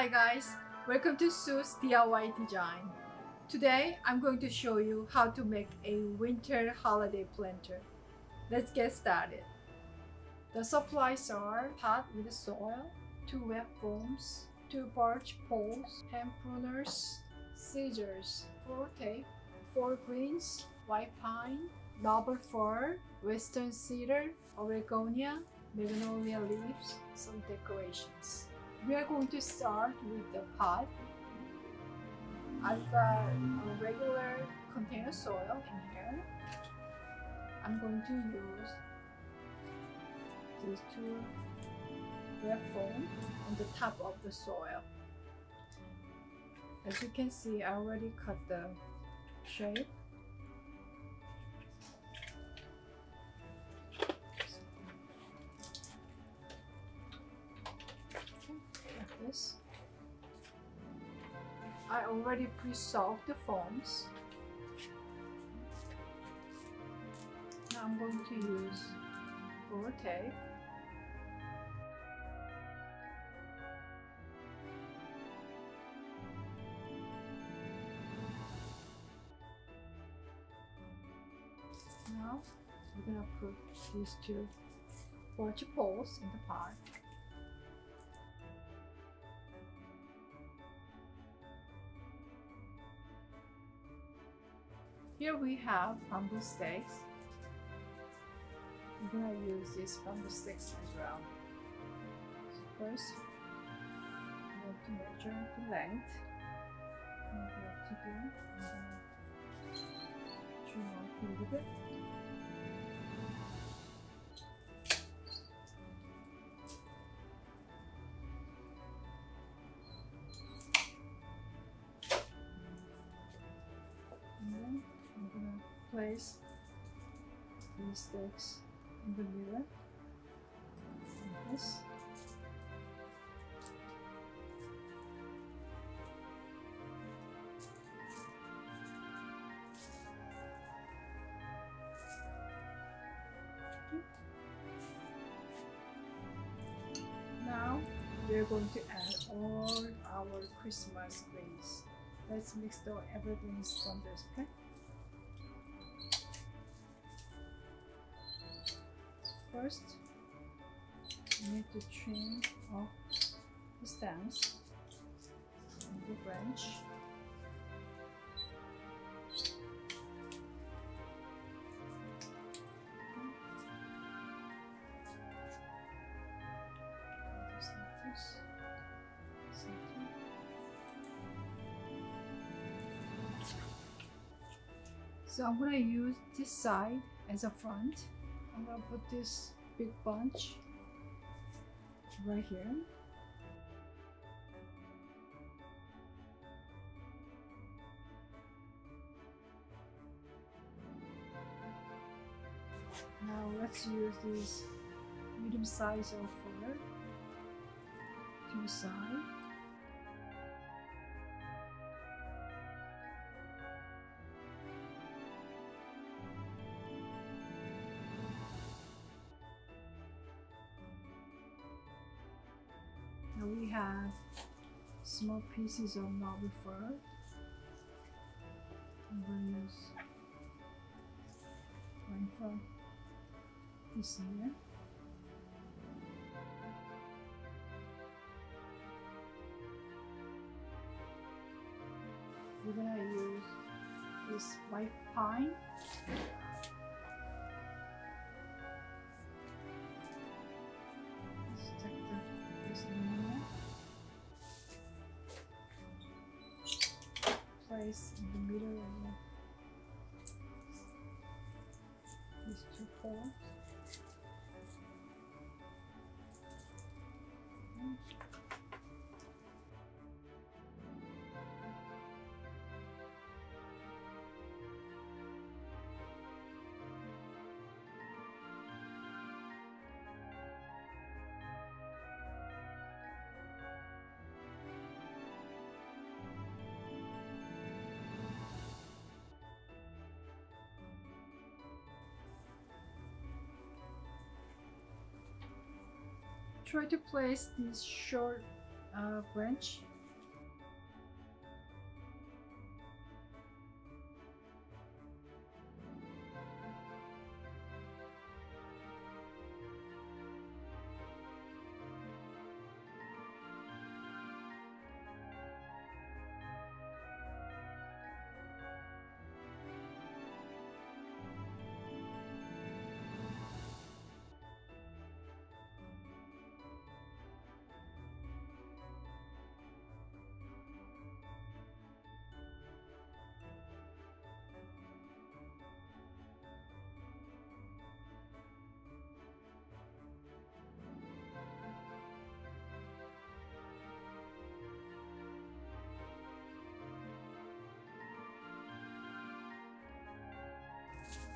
Hi guys, welcome to Sue's DIY Design. Today I'm going to show you how to make a winter holiday planter. Let's get started. The supplies are pot with soil, 2 wet foams, 2 birch poles, hand pruners, scissors, 4 tape, 4 greens, white pine, noble fir, western cedar, Origonia, magnolia leaves, some decorations. We are going to start with the pot. I've got a regular container soil in here. I'm going to use these 2 wet foam on the top of the soil. As you can see, I already cut the shape. Like this. I already pre-soaked the foams. Now I'm going to use floral tape. Now we're gonna put these 2 birch poles in the pot. Here we have bamboo sticks. I'm gonna use these bamboo sticks as well. So first, we have to measure the length. And we have to do trim off a little bit. Place these sticks in the middle like this. Now we're going to add all our Christmas greens. Let's mix everything from this, okay? First, you need to trim off the stems and the branch. Just like this. So I'm going to use this side as a front. I'm gonna put this big bunch right here. Now let's use this medium size of fir to the side. Now we have small pieces of noble fir. I'm going to use one from this here. We're going to use this white pine. Place in the middle of these 2 poles. Try to place this short branch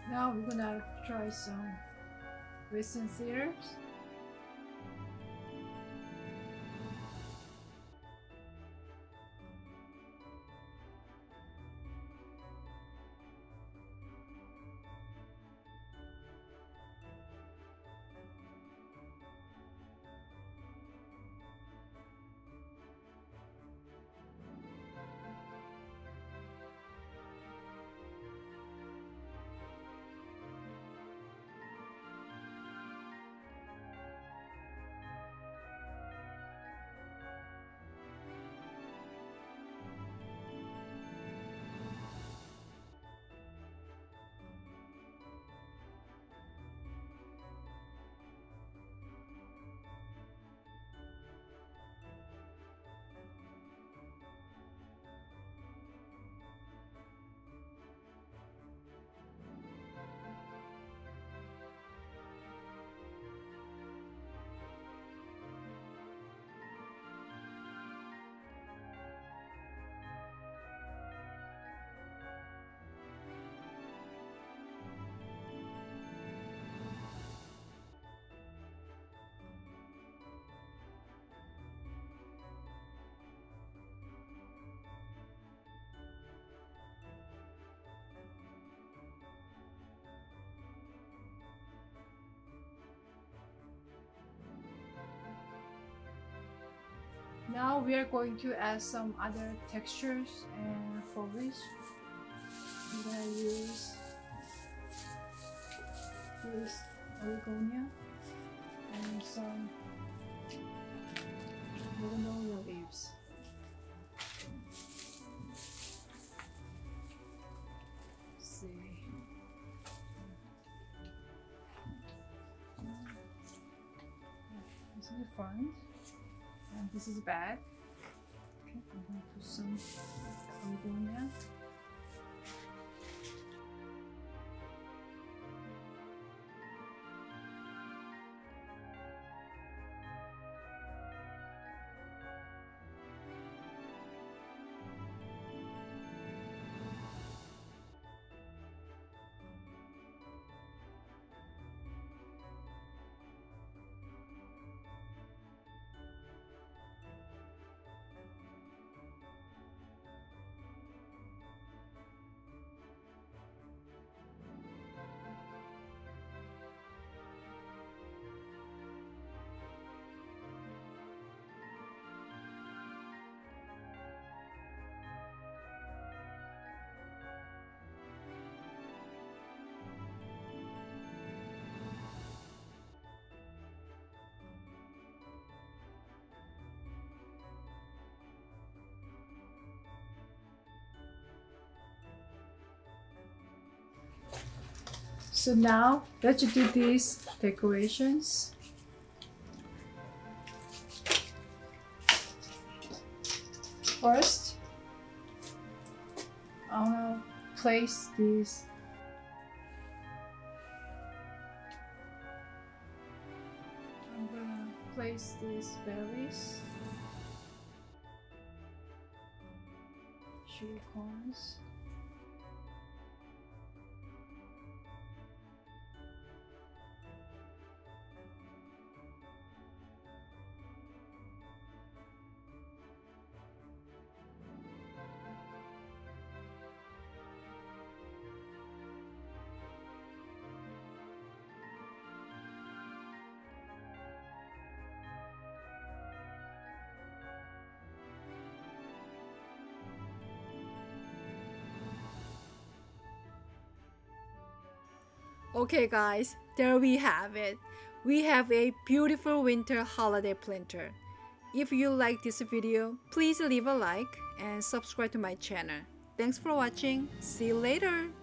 Now we're gonna try some Western Cedars. Now we are going to add some other textures and foliage. I'm gonna use this Origonia and some Magnolia leaves. Let's see. This is the front. And this is the back. Okay, I'm going to put some Origonia. So now let's do these decorations. First, I'm gonna place these berries, sugar cones. Okay guys, there we have it. We have a beautiful winter holiday planter. If you like this video, please leave a like and subscribe to my channel. Thanks for watching. See you later.